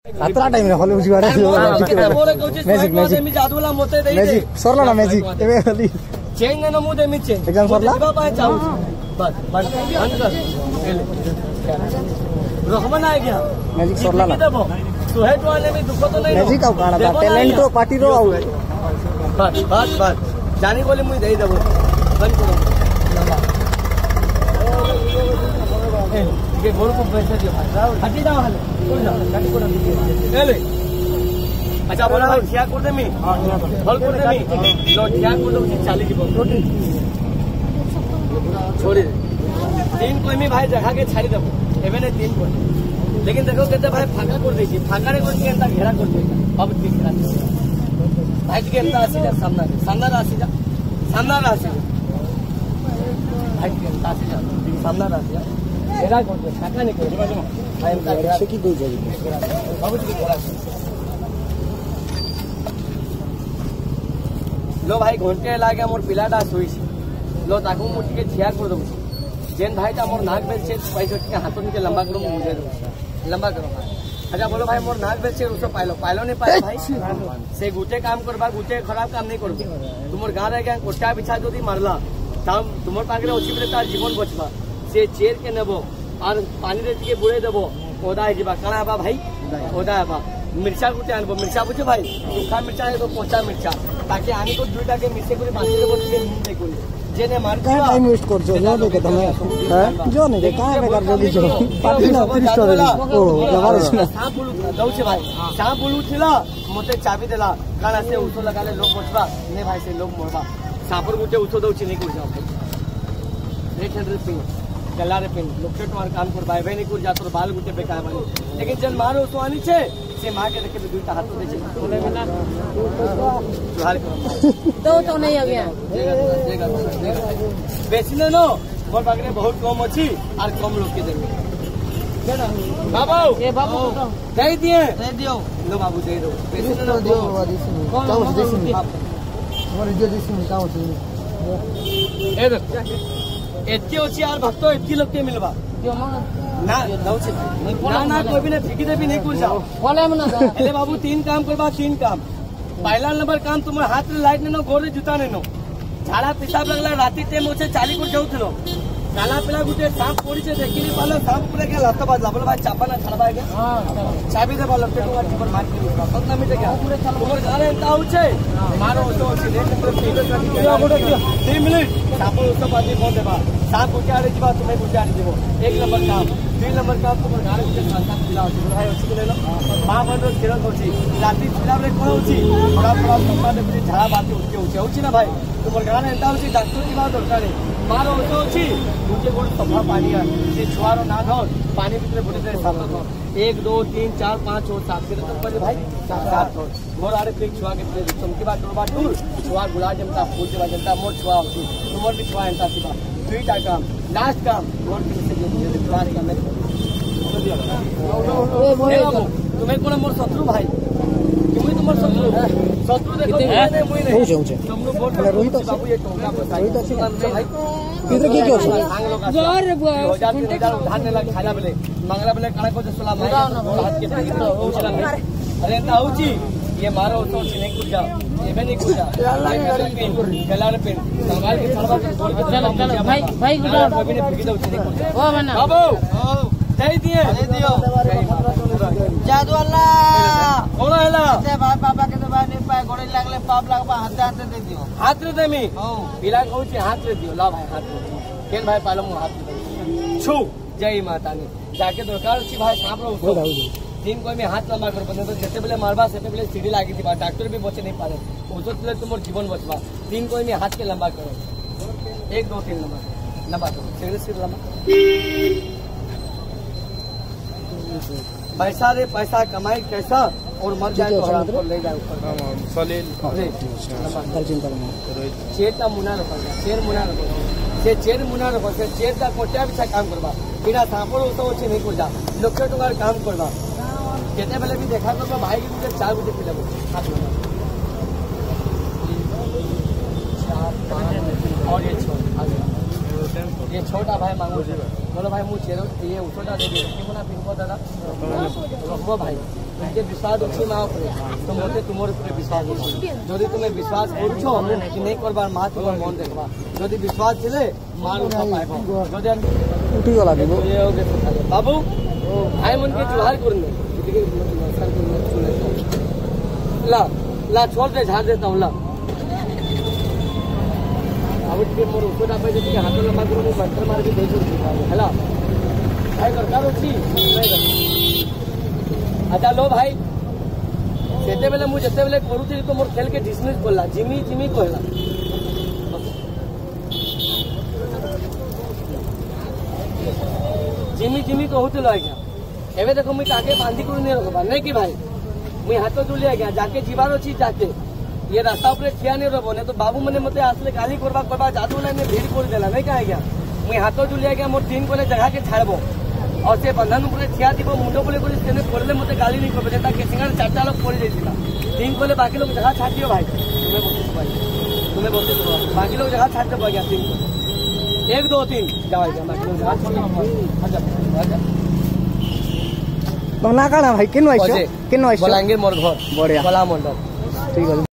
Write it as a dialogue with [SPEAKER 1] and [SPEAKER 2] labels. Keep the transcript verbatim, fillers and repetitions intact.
[SPEAKER 1] Satara time रे हले बुझिबाडा magic magic मी जादूला मोते देई मैजिक सरला ना मैजिक एबे हली चेंज न मु देमी चेंज एग्जाम सरला बाबा चाहू बस बस अंदर रहमान आ गया मैजिक सरला ना सुहेट वाले में दुख तो नहीं मैजिक आउ काना टैलेंट रो पार्टी रो आउ बस बस बस जानी बोले मुई देई देबो बंद करो ये गोल को पैसा दियो हटी जाओ हले कोन जाओ काटी कोन ले अच्छा बोला ठिया कर देमी हल कर देमी लो ठिया कर दो चालीस की रोटी छोड़ी तीन कोई में भाई जगह के छाड़ी देबो एबे ने तीन कोई लेकिन देखो कहते भाई फाका कर देछि फाका रे कोन केंता घेरा कर दे अब की घेरा भाई के केंता आसी जा सामना सामना आसी जा सामना आसी भाई के केंता आसी जा सामना आसी जा घेरा कर दे फाका नहीं कर भाई का से की दे जाई बहुत की घेरा लो भाई घंटे लागे मोर पिलाटा सोई लो ताकू मुठी के ठिया कर दो जेन भाई ता मोर नाक बेल से पैसा के हाथों के लंबा करो मुझे दो लंबा करो अच्छा बोलो भाई मोर नाक बेल से उसको पाइलो पाइलो नहीं पाइलो भाई से गुटे काम करबा गुटे खराब काम नहीं करबो तुमर गां रे गया कोटा बिछा जदी मारला ताम तुमर पागरे ओछि बले तार जीवन बचबा से चेर के नेबो और पानी रे के बुड़े देबो ओदा हिबा काना बा भाई ओदा बा मिर्चा गुटे आनबो मिर्चा बुझे भाई सूखा मिर्चा है तो पोचा मिर्चा ताकि आनी को दुईटा के मिसे करे बांधी देबो के नहीं कोई जेने मार का टाइम वेस्ट कर जो जो देखे तमे हैं जो नहीं कहां बेकार जल्दी जो पार्टी ना तीस स्टोर ओ जवार सुना सांप बुलू दउछे भाई सांप बुलू थिला मते चाबी देला काना से उठो लगाले लोग बचबा ने भाई से लोग मरबा सांपर गुटे उठो दउछे नहीं कर जाओ भाई रेट हंड्रेड पिन गला रे पिन लोकेट मार काम कर भाई भाई नहीं कर जा तो बाल गुटे बेकार मानी लेकिन जन मारो तो आनी छे से मां के देखे दुईटा हाथ दे छे बोले ना जोहार दो तो नहीं आ गया बेसी न नो मोर बागरे बहुत कम अछि और कम लोग के देबे बाबू ए बाबू दे दिए दे दियो लो बाबू दे दो बेसी न दियो कौन देसी मोर जो देसी काउ छ ए देख एत्ती अछि और भक्तो एत्ती लोग के मिलबा ना दउछे ना ना कोई भी ने फिकी दे भी नहीं कुल जाओ बोले मना एले बाबू तीन काम करबा तीन काम पहला नंबर काम तुमर हाथ रे लाइट ने गोरे जूता ने नो झाड़ा पेशाब लगला राती टाइम होछे चाली को जाउथलो काला पेला गुटे सांप पड़ी छे देखिनी पालो सांप ऊपर के लात बाज बोले भाई चापा ना छड़बा के हां चाबी दे बोले टेटो ऊपर मार के सतना मिटे के तुमर गारे एंता होछे मारो तो होछे एक नंबर पीलो काटी तीन मिनट सांप उसको पाती फोन देबा सांप गुटे आरे जीवा तुम्हें गुटे आरे देबो एक नंबर काम तीन नंबर काम तुमर गारे गुटे सांप दिला होछे भाई होछे के लेलो मां बंदो खेल होछी राती फिला रे कोन होछी थोड़ा थोड़ा सपना दे झाड़ा बाती होछे होछे होछी ना भाई तुमर गारे एंता होछी डॉक्टर की बात दरकार मारो तो होछी मुझे गोड़ सफा पानी है से छुआरो ना धो पानी भीतर बुड़े दे साफ रखो एक दो तीन चार पाँच और सात के तक पर भाई सात हो मोर आरे प्लेट छुआ के प्लेट तुमके बाद टोबा टूर छुआ गुला जमता फूल जमा जमता मोर छुआ होती तुमर भी छुआ एंता सिबा दुईटा काम लास्ट काम मोर के से जे छुआ का मेरे तुम्हें कोन मोर शत्रु भाई तुम्हें तुमर शत्रु शत्रु देखो नहीं मुई नहीं हो जाऊ तुमनो बोल रोहित बाबू ये टोका बताई रोहित अच्छी भाई किधर के क्यों जोर घंटे धान लग खाना बेले मंगला बेले काळे को सलाम हाथ के अरे ना होची ये मारो तो नहीं कुछ जा ये भी नहीं कुछ जा गलार पेन संभाल के छड़वा के बोल के चल चल भाई भाई गुडा अभी ने फिकी दो नहीं कुछ ओ बना बाबू दे दिए दे दियो जादू अल्लाह कौन हैला ते भाई पापा के तो भाई नहीं पाए गोड़े लागले पाप लागबा हाथ हाथ दे दियो हाथ रे देमी ओ पिला कहूची हाथ रे दियो ला भाई हाथ केन भाई पालो मु हाथ छू जय माता ने जाके दरकार छी भाई सांप रो तीन कोई में हाथ लंबा कर बने तो जते बेले मारबा सेते बेले सीढ़ी लागी थी बा डॉक्टर भी बचे नहीं पारे ओजो तले तुमर जीवन बचबा तीन कोई में हाथ के लंबा करो एक दो तीन लंबा लंबा करो सीढ़ी सीढ़ी लंबा पैसा रे पैसा कमाई कैसा और मर जाए तो हाथ पर ले जाए ऊपर सलील चेर का मुना रखो चेर मुना रखो से चेर मुना रखो से चेर का कोटिया बिछा काम करबा बिना सांपड़ तो अच्छे नहीं कर जा लोके टुकार काम करबा केते बेले भी देखा करबा भाई के मुझे चार बजे पिलाबो हाथ में और ये छोटा ये छोटा भाई मांगो बोलो भाई मुझे ये छोटा दे दे कि मुना पिन को दादा रखबो भाई तुमके विश्वास अच्छी माँ उपरे तो मते तुमर उपरे विश्वास अच्छी जदि तुम्हें विश्वास करछो कि नहीं करबार माँ तुम्हार मन देखबा जदि विश्वास थिले मान उठा पाइबो जदि उठी गला दिबो बाबू भाई मन के जुहार करने नमस्कार करने सुने ला ला छोड़ दे झाड़ देता हूँ ला अब के मोर ऊपर पे जति हाथ लंबा करू मंत्र मार के दे छोड़ हैला भाई दरकार अछि अच्छा लो भाई सेते बेले मु जते बेले करूथि तो मोर खेल के डिसमिस बोलला जिमी जिमी कहला जिमी जिमी कहूथिलो आज्ञा एबे देखो मुई काके बांधी करू नहीं रखबा नहीं कि भाई मुई हाथ जोली आज्ञा जाके जीवार अछि जाके ये रास्ता ऊपर ठिया नहीं रहो नहीं तो बाबू मैंने मते आसले गाली करबा करबा जादू लाइन भीड़ कर देला नहीं कहा गया मुई हाथ जोली आज्ञा मोर तीन कोले जगह के छाड़बो और से बंधन ऊपर ठिया दिबो मुंडो बोले बोले सेने पड़ले मते गाली नहीं करबे जेता के सिंगार चारटा लोग पड़ जाइसिला तीन कोले बाकी लोग जगह छाड़ दियो भाई तुम्हें बोलते भाई तुम्हें बोलते बाकी लोग जगह छाड़ दे गया तीन को एक दो तीन जाओ जा बाकी लोग जगह छोड़ अच्छा अच्छा
[SPEAKER 2] बना काना भाई किन वाइस किन वाइस
[SPEAKER 1] बोलांगे मोर घर
[SPEAKER 2] बढ़िया
[SPEAKER 1] भला मंडल
[SPEAKER 2] ठीक है।